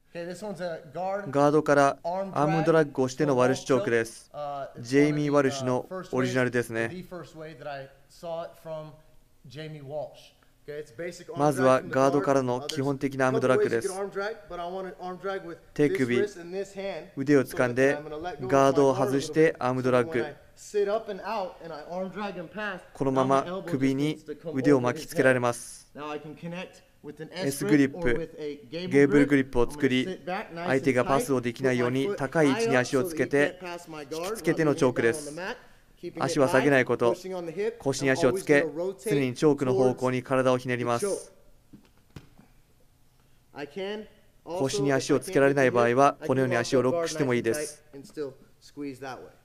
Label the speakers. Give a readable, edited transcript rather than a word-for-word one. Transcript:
Speaker 1: ガードからアームドラッグをしてのワルシュチョークです。ジェイミー・ワルシュのオリジナルですね。まずはガードからの基本的なアームドラッグです。手首、腕を掴んでガードを外してアームドラッグ。このまま首に腕を巻きつけられます。S グリップ、ゲーブルグリップを作り、相手がパスをできないように高い位置に足をつけて引きつけてのチョークです。足は下げないこと、腰に足をつけ、常にチョークの方向に体をひねります。腰に足をつけられない場合は、このように足をロックしてもいいです。